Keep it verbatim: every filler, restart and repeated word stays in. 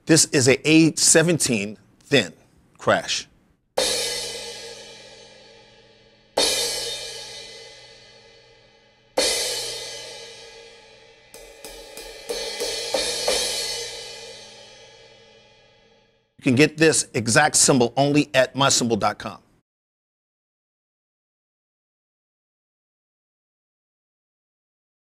This is a A seventeen thin crash. You can get this exact symbol only at my symbol dot com.